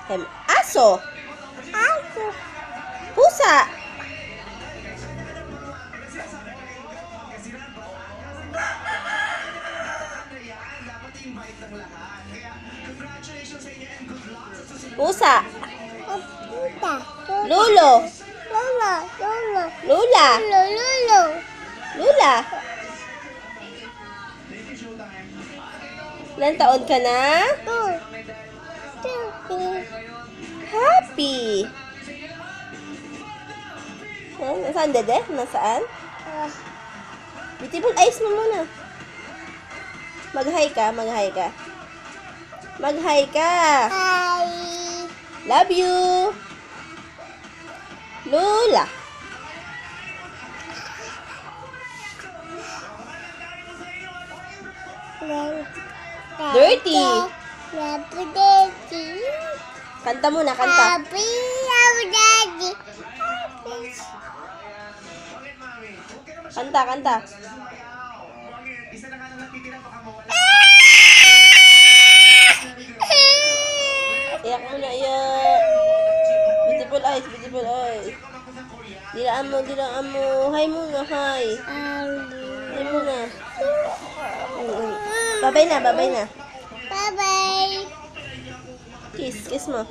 Aso. Aso. Pusa. Pusa. Puta. Lulo. Lolo. Lolo. Lula. Lolo. Lolo. Lula. Ilan taon ka na? Two. Happy. Nasaan dede? Nasaan? Beautiful eyes mo muna. Mag-hi ka, mag-hi ka. Mag-hi ka. Hi. Love you. Lula. Dirty. Dirty. Kanta muna, kanta. Happy Daddy. Kanta, kanta. Iyak muna, iyak. Beautiful eyes, beautiful eyes. Dilaan mo, dilaan mo. Hi muna, hi. Hi muna. Babay na, babay na. Bye-bye. Kiss, kiss mo.